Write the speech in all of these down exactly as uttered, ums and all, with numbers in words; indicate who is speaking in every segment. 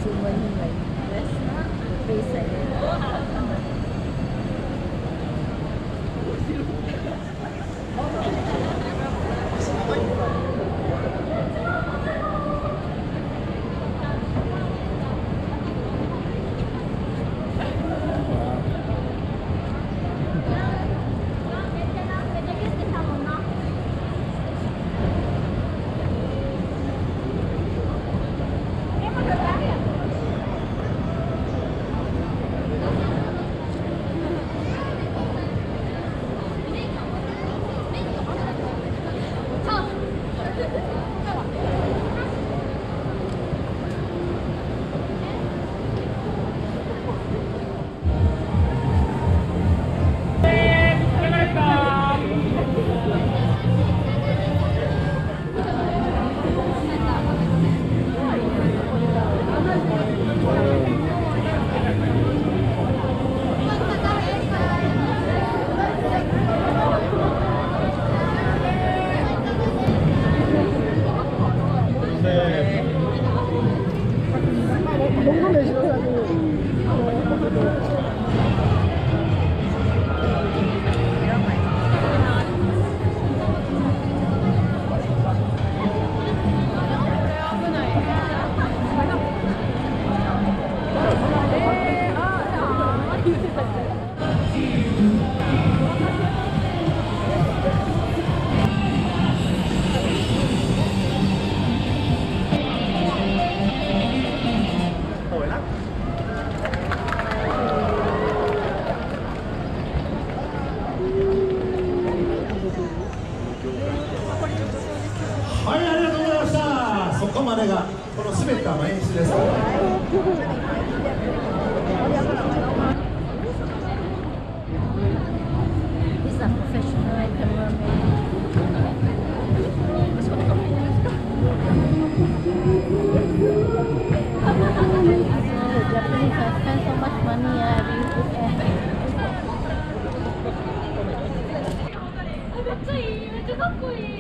Speaker 1: money like this, the face like that.
Speaker 2: はい、ありがとうございました。そこまでがこの滑ったの演出です。
Speaker 1: He's a professional cameraman. Japanese have spent so much money uh, in the air. めっちゃいい、めっちゃかっこいい。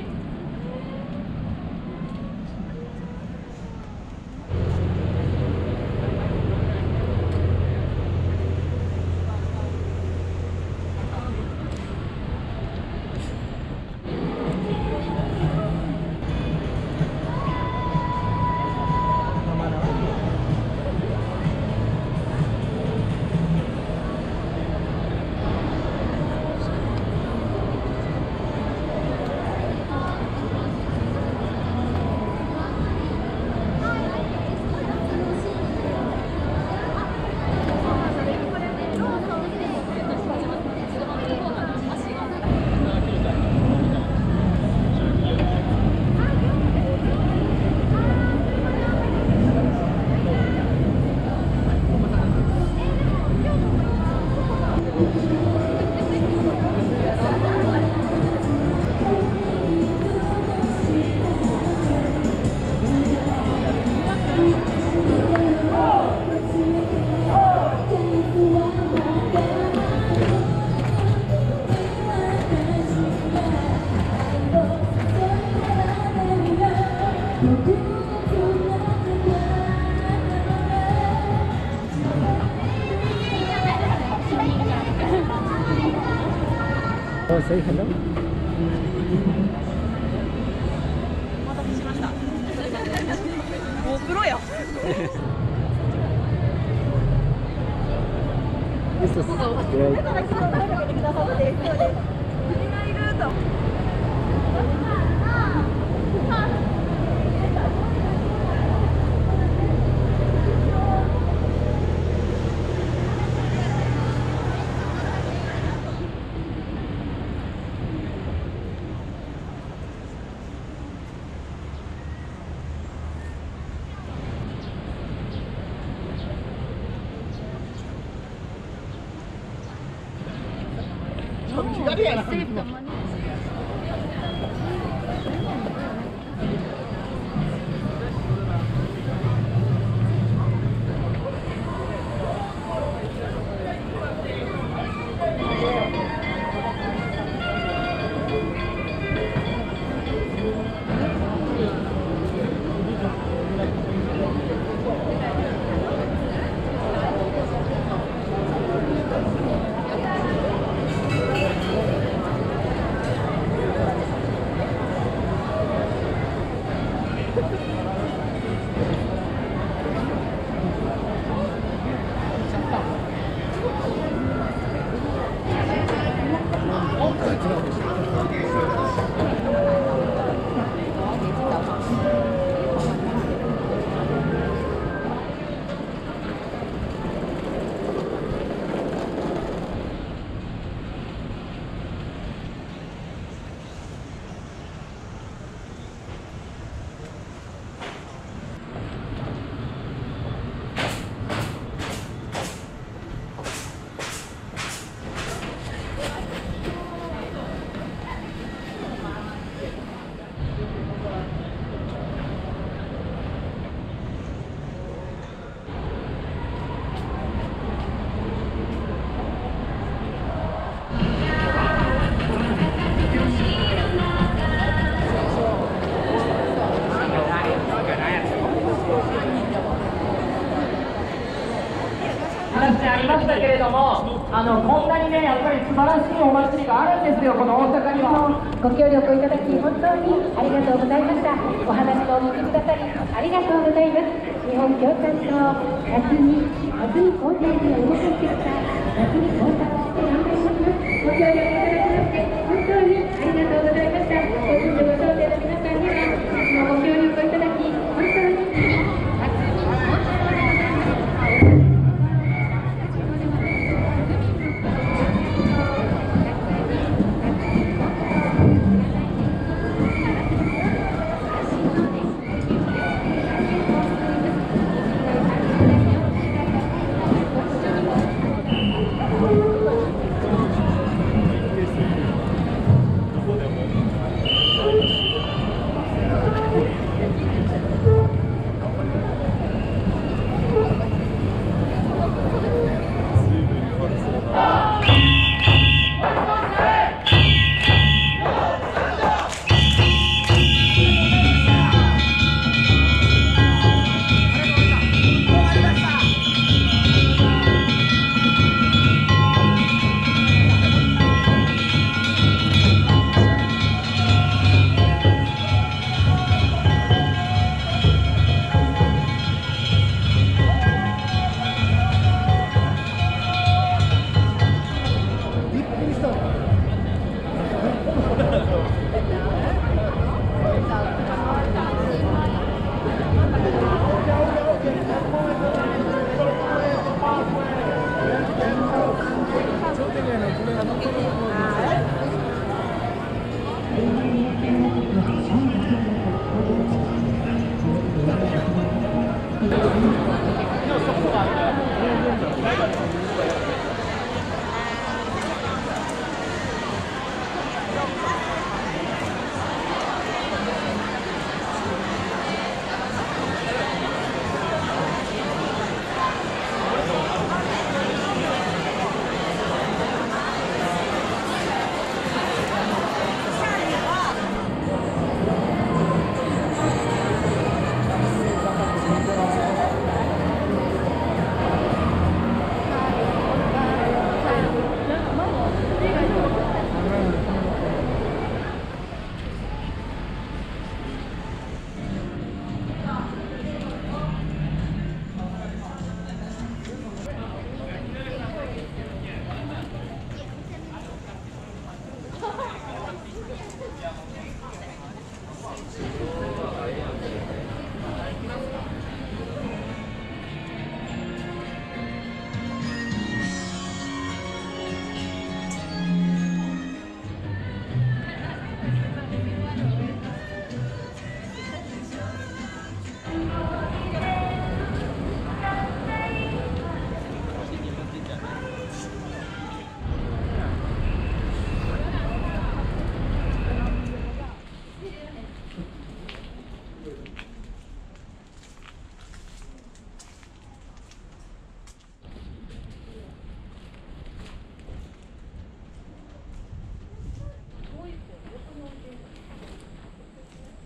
Speaker 3: Oh, say hello.
Speaker 4: お待たせしました。もうプロや。
Speaker 3: This is great.
Speaker 2: 左やな。
Speaker 5: きましたけれども、あのこんなにね、やっぱり素晴らしいお祭りがあるんですよ、この大阪には。
Speaker 6: ご協力いただき本当にありがとうございました。お話もお聞きくださりありがとうございます。日本共産党夏に夏に交代に動かしてきた夏に交代して頑張ります。ご協力いただきまして本当にありがとうございました。ご近所ご商店の皆さんにはご協力いただき本当に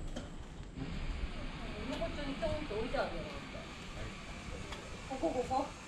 Speaker 1: ここここ。